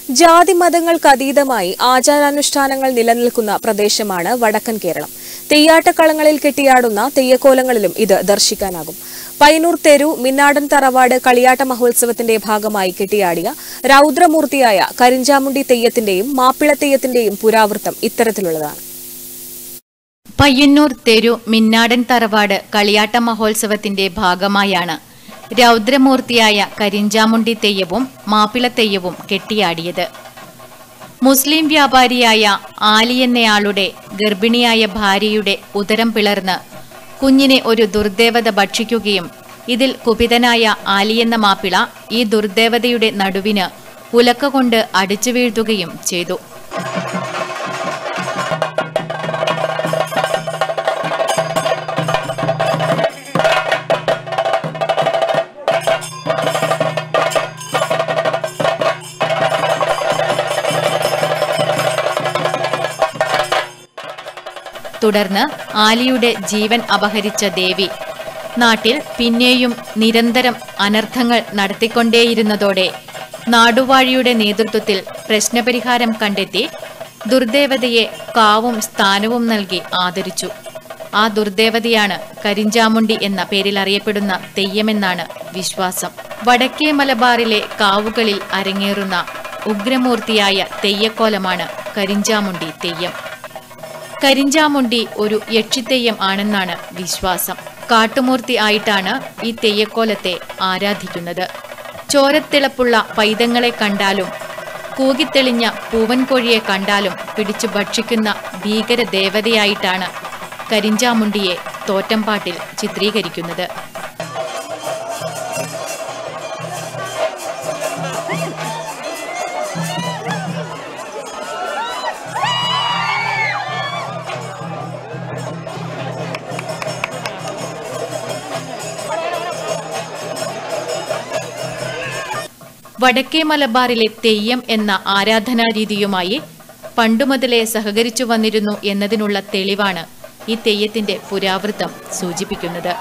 ജാതി മതങ്ങൾക്കതീതമായി ആചാരാനുഷ്ഠാനങ്ങൾ നിലനിൽക്കുന്ന പ്രദേശമാണ് വടക്കൻ കേരളം. തെയ്യാട്ടക്കളങ്ങളിൽ കെട്ടിയാടുന്ന തെയ്യക്കോലങ്ങളിലും ഇത് ദർശിക്കാനാകും. പയ്യന്നൂർ തെരു മിന്നാടൻ തറവാട് കളിയാട്ട മഹോത്സവത്തിന്റെ ഭാഗമായി കെട്ടിയാടിയ രൗദ്രമൂർത്തിയായ കരിഞ്ചാമുണ്ടി തെയ്യത്തിന്റെയും മാപ്പിള തെയ്യത്തിന്റെയും പുരാവൃത്തം ഇത്തരത്തിലുള്ളതാണ്. പയ്യന്നൂർ തെരു മിന്നാടൻ തറവാട് കളിയാട്ട മഹോത്സവത്തിന്റെ ഭാഗമായാണ് രൗദ്രമൂർത്തിയായ കരിഞ്ചാമുണ്ടി തെയ്യവും മാപ്പിള തെയ്യവും കെട്ടിയാടിയത്. മുസ്ലിം വ്യാപാരിയായ ആലി എന്നയാളുടെ ഗർഭിണിയായ ഭാര്യയുടെ ഉദരം പിളർന്ന് കുഞ്ഞിനെ ഒരു ദുർദേവത ഭക്ഷിക്കുകയും ഇതിൽ കുപിതനായ ആലി എന്ന മാപ്പിള ഈ ദുർദേവതയുടെ നടുവിന് ഉലക്ക കൊണ്ട് അടിച്ചു വീഴ്ത്തുകയും ചെയ്തു. തുടർന്ന് ആലിയുടെ ജീവൻ അപഹരിച്ച ദേവി നാട്ടിൽ പിന്നെയും നിരന്തരം അനർത്ഥങ്ങൾ നടത്തിക്കൊണ്ടേയിരുന്നതോടെ നാടുവാഴിയുടെ നേതൃത്വത്തിൽ പ്രശ്നപരിഹാരം കണ്ടെത്തി ദുർദേവതയെ കാവും സ്ഥാനവും നൽകി ആദരിച്ചു. ആ ദുർദേവതയാണ് കരിഞ്ചാമുണ്ടി എന്ന പേരിൽ അറിയപ്പെടുന്ന തെയ്യമെന്നാണ് വിശ്വാസം. വടക്കേ മലബാറിലെ കാവുകളിൽ അരങ്ങേറുന്ന ഉഗ്രമൂർത്തിയായ തെയ്യക്കോലമാണ് കരിഞ്ചാമുണ്ടി തെയ്യം. കരിഞ്ചാമുണ്ടി ഒരു യക്ഷിത്തെയ്യം ആണെന്നാണ് വിശ്വാസം. കാട്ടുമൂർത്തി ആയിട്ടാണ് ഈ തെയ്യക്കോലത്തെ ആരാധിക്കുന്നത്. ചോരത്തിളപ്പുള്ള പൈതങ്ങളെ കണ്ടാലും കൂകിത്തെളിഞ്ഞ പൂവൻകോഴിയെ കണ്ടാലും പിടിച്ചു ഭക്ഷിക്കുന്ന ഭീകര ദേവതയായിട്ടാണ് കരിഞ്ചാമുണ്ടിയെ തോറ്റംപാട്ടിൽ ചിത്രീകരിക്കുന്നത്. വടക്കേ മലബാറിലെ തെയ്യം എന്ന ആരാധനാരീതിയുമായി പണ്ടുമുതലേ സഹകരിച്ചു വന്നിരുന്നു എന്നതിനുള്ള തെളിവാണ് ഈ തെയ്യത്തിന്റെ പുരാവൃത്തം സൂചിപ്പിക്കുന്നത്.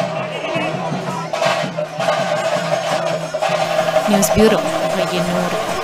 News bureau, Payyanur.